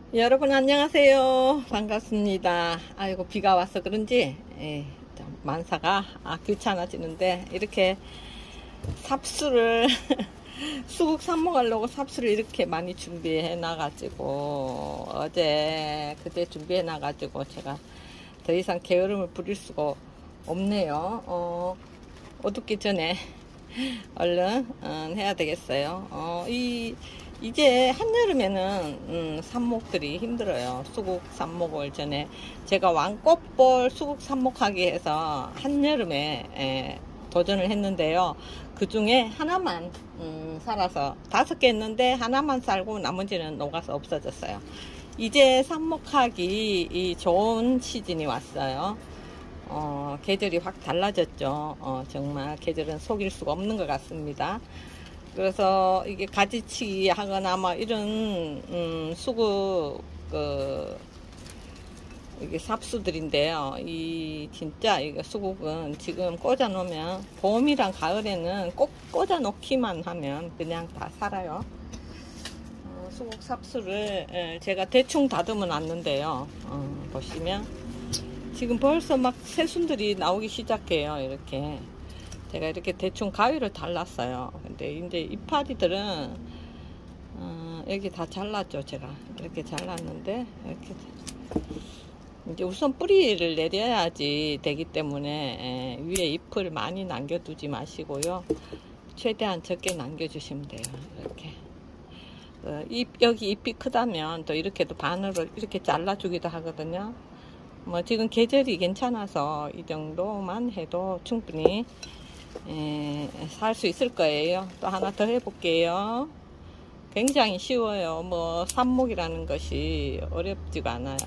여러분 안녕하세요. 반갑습니다. 아이고 비가 와서 그런지 만사가 귀찮아지는데 이렇게 삽수를 수국 삽목하려고 삽수를 이렇게 많이 준비해 놔가지고 그제 준비해 놔가지고 제가 더 이상 게으름을 부릴 수가 없네요. 어둡기 전에 얼른 해야 되겠어요. 이제 한여름에는 삽목들이 힘들어요. 수국 삽목을 전에 제가 왕꽃볼 수국 삽목하기 해서 한여름에 도전을 했는데요. 그 중에 하나만 살아서 5개 했는데 하나만 살고 나머지는 녹아서 없어졌어요. 이제 삽목하기 좋은 시즌이 왔어요. 계절이 확 달라졌죠. 정말 계절은 속일 수가 없는 것 같습니다. 그래서 이게 가지치기 하거나 뭐 이런 수국 이게 삽수들인데요. 진짜 이거 수국은 지금 꽂아 놓으면 봄이랑 가을에는 꼭 꽂아 놓기만 하면 그냥 다 살아요. 수국 삽수를 제가 대충 다듬어 놨는데요. 보시면 지금 벌써 막 새순들이 나오기 시작해요. 이렇게 제가 이렇게 대충 가위를 잘랐어요. 근데 이제 이파리들은 여기 다 잘랐죠. 제가 이렇게 잘랐는데 이렇게 이제 우선 뿌리를 내려야지 되기 때문에 위에 잎을 많이 남겨두지 마시고요. 최대한 적게 남겨주시면 돼요. 이렇게 여기 잎이 크다면 또 이렇게도 반으로 이렇게 잘라주기도 하거든요. 뭐 지금 계절이 괜찮아서 이 정도만 해도 충분히 살 수 있을 거예요. 또 하나 더 해볼게요. 굉장히 쉬워요. 뭐 삽목이라는 것이 어렵지가 않아요.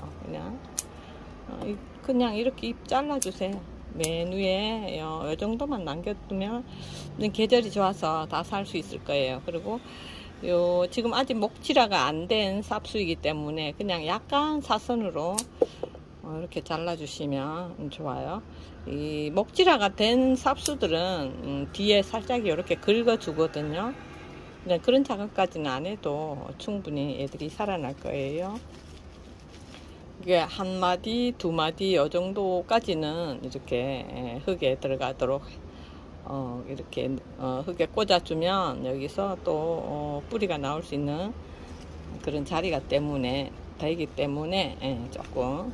그냥 이렇게 잎 잘라주세요. 맨 위에 이 정도만 남겨두면 계절이 좋아서 다 살 수 있을 거예요. 그리고 지금 아직 목질화가 안 된 삽수이기 때문에 그냥 약간 사선으로 이렇게 잘라주시면 좋아요. 이 목질화가 된 삽수들은 뒤에 살짝 이렇게 긁어주거든요. 그런 작업까지는 안 해도 충분히 애들이 살아날 거예요. 이게 한 마디, 두 마디 이 정도까지는 이렇게 흙에 들어가도록 이렇게 흙에 꽂아주면 여기서 또 뿌리가 나올 수 있는 그런 자리가 되기 때문에 조금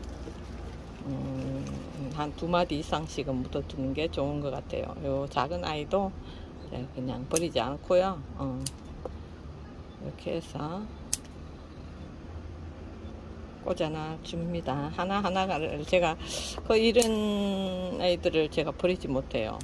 한 2마디 이상씩은 묻어두는 게 좋은 것 같아요. 요 작은 아이도 그냥 버리지 않고요. 이렇게 해서 꽂아놔 줍니다. 하나하나를 제가 이런 아이들을 제가 버리지 못해요.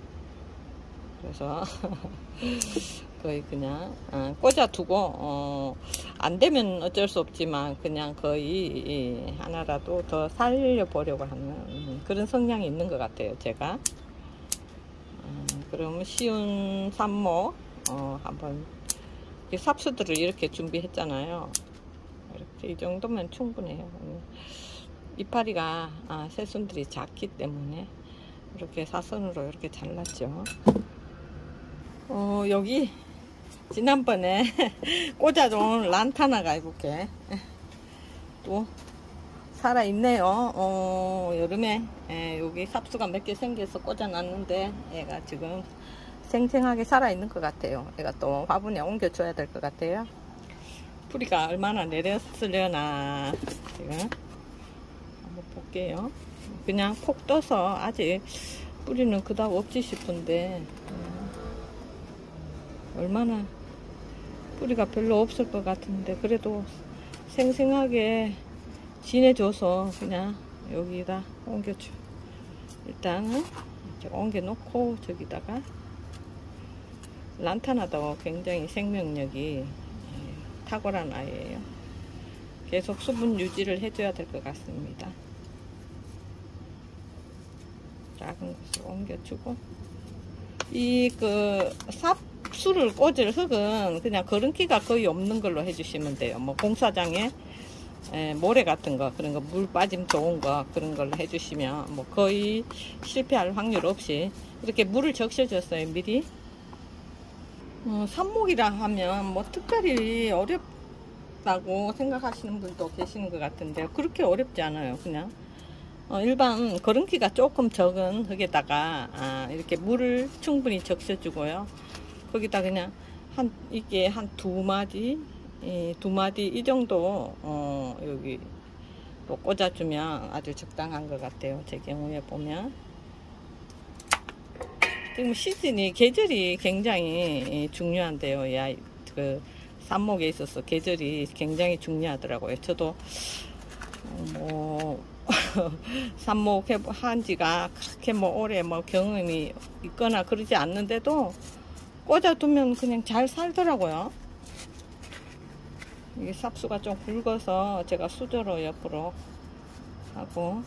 그래서 거의 그냥 꽂아두고 안 되면 어쩔 수 없지만 그냥 거의 하나라도 더 살려보려고 하는 그런 성향이 있는 것 같아요. 제가 그러면 쉬운 삽목 한번 삽수들을 이렇게 준비했잖아요. 이렇게 이 정도면 충분해요. 이파리가 새순들이 작기 때문에 이렇게 사선으로 이렇게 잘랐죠. 여기 지난번에 꽂아둔 란타나가 이렇게 또 살아있네요. 여름에 여기 삽수가 몇 개 생겨서 꽂아놨는데 얘가 지금 생생하게 살아있는 것 같아요. 얘가 또 화분에 옮겨줘야 될 것 같아요. 뿌리가 얼마나 내렸으려나 지금 한번 볼게요. 그냥 폭 떠서 아직 뿌리는 그닥 없지 싶은데 얼마나 뿌리가 별로 없을 것 같은데 그래도 생생하게 지내줘서 그냥 여기다 옮겨줘. 일단은 옮겨 놓고 저기다가 란타나도 굉장히 생명력이 탁월한 아이예요. 계속 수분 유지를 해줘야 될 것 같습니다. 작은 것을 옮겨주고 삽수를 꽂을 흙은 그냥 거름기가 거의 없는 걸로 해주시면 돼요. 뭐 공사장에 모래 같은 거 그런 거 물 빠짐 좋은 거 그런 걸로 해주시면 뭐 거의 실패할 확률 없이 이렇게 물을 적셔줬어요. 미리 삽목이라 하면 뭐 특별히 어렵다고 생각하시는 분도 계시는 것 같은데요. 그렇게 어렵지 않아요. 그냥 일반 거름기가 조금 적은 흙에다가 이렇게 물을 충분히 적셔주고요. 거기다 그냥 이게 한 두 마디 이 정도 여기 또 꽂아주면 아주 적당한 것 같아요. 제 경우에 보면 지금 시즌이 계절이 굉장히 중요한데요. 야, 그 삽목에 있어서 계절이 굉장히 중요하더라고요. 저도 뭐 삽목 한 지가 그렇게 뭐 오래 뭐 경험이 있거나 그러지 않는데도 꽂아두면 그냥 잘 살더라고요. 이게 삽수가 좀 굵어서 제가 수저로 옆으로 하고,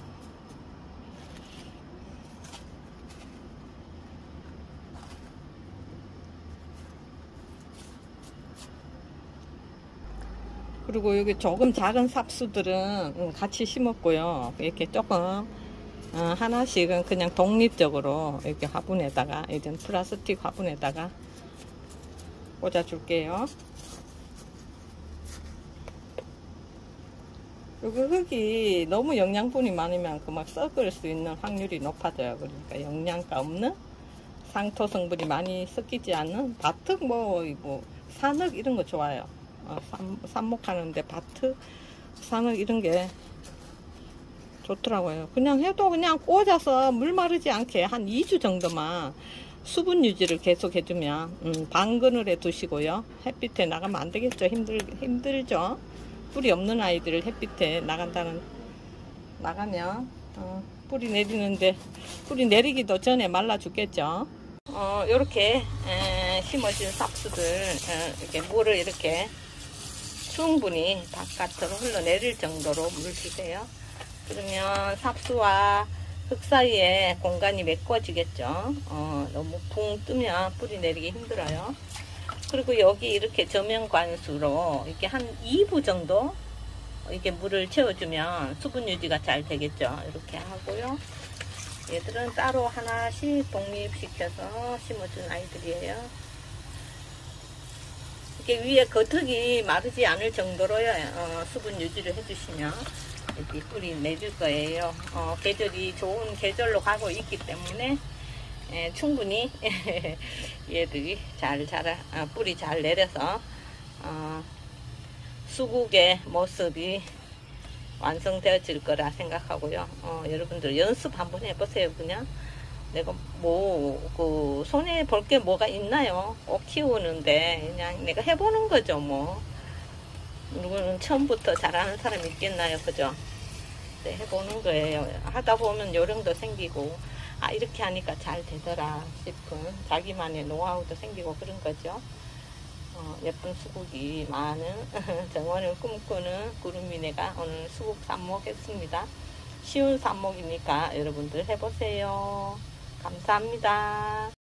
그리고 여기 조금 작은 삽수들은 같이 심었고요. 이렇게 조금 하나씩은 그냥 독립적으로 이렇게 화분에다가, 이런 플라스틱 화분에다가 꽂아 줄게요. 여기 흙이 너무 영양분이 많으면 막 썩을 수 있는 확률이 높아져요. 그러니까 영양가 없는 상토 성분이 많이 섞이지 않는 밭흙, 뭐 산흙 이런 거 좋아요. 삽목하는데 밭흙, 산흙 이런 게 좋더라고요. 그냥 해도 그냥 꽂아서 물 마르지 않게 한 2주 정도만 수분 유지를 계속 해주면 방그늘에 두시고요. 햇빛에 나가면 안 되겠죠. 힘들죠. 뿌리 없는 아이들을 햇빛에 나가면 뿌리 내리는데, 뿌리 내리기도 전에 말라 죽겠죠. 이렇게 심어진 삽수들 이렇게 물을 이렇게 충분히 바깥으로 흘러내릴 정도로 물 주세요. 그러면 삽수와 흙 사이에 공간이 메꿔지겠죠. 너무 붕 뜨면 뿌리 내리기 힘들어요. 그리고 여기 이렇게 저면관수로 이렇게 한 2부 정도 이렇게 물을 채워주면 수분 유지가 잘 되겠죠. 이렇게 하고요. 얘들은 따로 하나씩 독립시켜서 심어준 아이들이에요. 이렇게 위에 겉흙이 마르지 않을 정도로 수분 유지를 해주시면 여기 뿌리 내릴 거예요. 계절이 좋은 계절로 가고 있기 때문에 충분히 얘들이 잘 자라, 뿌리 잘 내려서 수국의 모습이 완성되어질 거라 생각하고요. 여러분들 연습 한번 해보세요. 그냥 내가 그 손에 볼 게 뭐가 있나요? 꼭 키우는데 그냥 내가 해보는 거죠. 뭐 누구는 처음부터 잘하는 사람이 있겠나요? 그죠? 네, 해보는 거예요. 하다 보면 요령도 생기고, 이렇게 하니까 잘 되더라 싶은 자기만의 노하우도 생기고 그런 거죠. 예쁜 수국이 많은 정원을 꿈꾸는 구름이네가 오늘 수국 삽목했습니다. 쉬운 삽목이니까 여러분들 해보세요. 감사합니다.